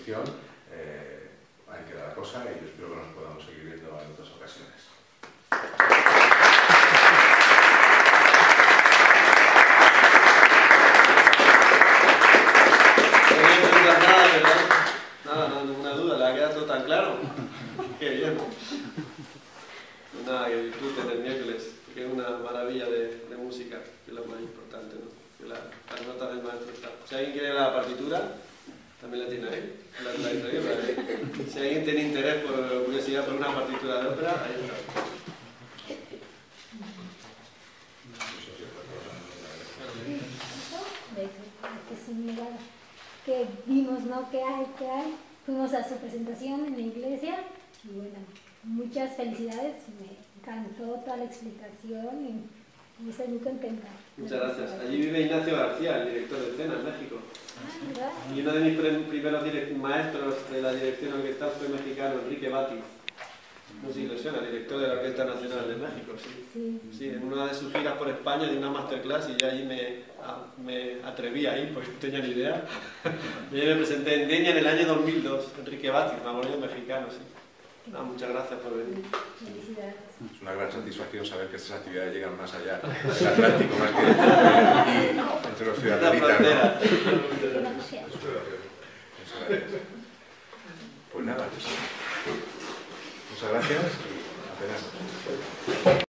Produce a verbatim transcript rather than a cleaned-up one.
disposición. Eh, ahí queda la cosa y yo espero que nos podamos seguir viendo en otras ocasiones. Nada, ¿verdad? Nada, no, ninguna duda, le ha quedado todo tan claro. Qué bien. Pues nada, que disfruten el miércoles, que es una maravilla de, de música, que es lo más importante, ¿no? Que la, las notas del maestro están. Si alguien quiere la partitura, también la tiene ahí. La, la, la, la, si alguien tiene interés por curiosidad por una partitura de ópera, ahí está. Que vimos, ¿no? ¿Qué hay? ¿Qué hay? Fuimos a su presentación en la iglesia y bueno, muchas felicidades, me encantó toda la explicación y, y estoy muy contenta. Muchas gracias. Allí vive Ignacio García, el director de escena en México. Ah, ¿verdad? Y uno de mis primeros maestros de la dirección orquestal fue mexicano, Enrique Bati. No sé si lo suena, director de la Orquesta Nacional de México, sí. Sí. Sí, en una de sus giras por España di una masterclass y yo allí me, a, me atreví a ir porque no tenía ni idea. Yo me presenté en Denia en el año dos mil dos, Enrique Bati, un abogado mexicano, sí. No, muchas gracias por venir. Felicidades. Es una gran satisfacción saber que estas actividades llegan más allá del Atlántico, más que eh, y entre los ciudadanos. Pues nada, muchas gracias y apenas.